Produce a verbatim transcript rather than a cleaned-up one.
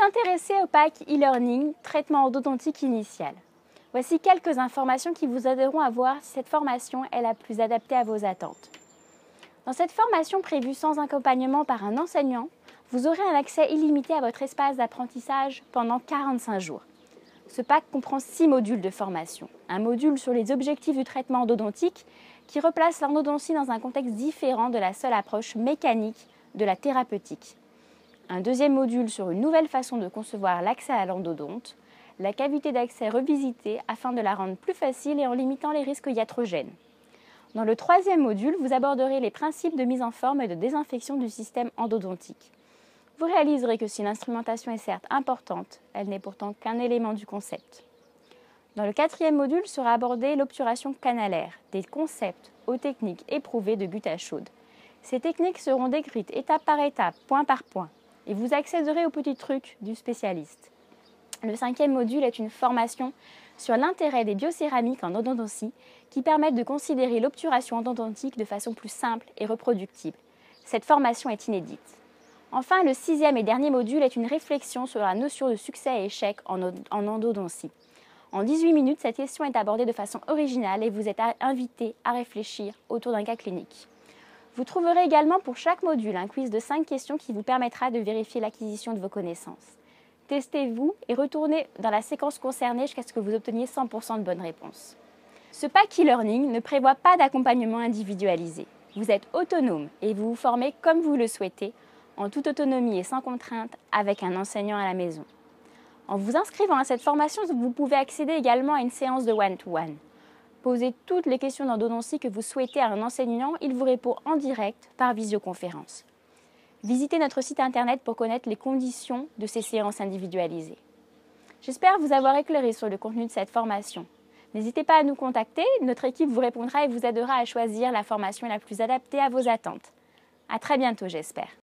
intéressé au pack e-learning traitement endodontique initial. Voici quelques informations qui vous aideront à voir si cette formation est la plus adaptée à vos attentes. Dans cette formation prévue sans accompagnement par un enseignant, vous aurez un accès illimité à votre espace d'apprentissage pendant quarante-cinq jours. Ce pack comprend six modules de formation. Un module sur les objectifs du traitement endodontique qui replace l'endodontie dans un contexte différent de la seule approche mécanique de la thérapeutique. Un deuxième module sur une nouvelle façon de concevoir l'accès à l'endodonte, la cavité d'accès revisitée afin de la rendre plus facile et en limitant les risques iatrogènes. Dans le troisième module, vous aborderez les principes de mise en forme et de désinfection du système endodontique. Vous réaliserez que si l'instrumentation est certes importante, elle n'est pourtant qu'un élément du concept. Dans le quatrième module sera abordée l'obturation canalaire, des concepts aux techniques éprouvées de but à chaude. Ces techniques seront décrites étape par étape, point par point, et vous accéderez aux petits trucs du spécialiste. Le cinquième module est une formation sur l'intérêt des biocéramiques en endodontie qui permettent de considérer l'obturation endodontique de façon plus simple et reproductible. Cette formation est inédite. Enfin, le sixième et dernier module est une réflexion sur la notion de succès et échec en, en endodontie. En dix-huit minutes, cette question est abordée de façon originale et vous êtes invité à réfléchir autour d'un cas clinique. Vous trouverez également pour chaque module un quiz de cinq questions qui vous permettra de vérifier l'acquisition de vos connaissances. Testez-vous et retournez dans la séquence concernée jusqu'à ce que vous obteniez cent pour cent de bonnes réponses. Ce pack e-learning ne prévoit pas d'accompagnement individualisé. Vous êtes autonome et vous vous formez comme vous le souhaitez, en toute autonomie et sans contrainte, avec un enseignant à la maison. En vous inscrivant à cette formation, vous pouvez accéder également à une séance de one-to-one. Posez toutes les questions d'endodontie que vous souhaitez à un enseignant, il vous répond en direct par visioconférence. Visitez notre site internet pour connaître les conditions de ces séances individualisées. J'espère vous avoir éclairé sur le contenu de cette formation. N'hésitez pas à nous contacter, notre équipe vous répondra et vous aidera à choisir la formation la plus adaptée à vos attentes. À très bientôt, j'espère.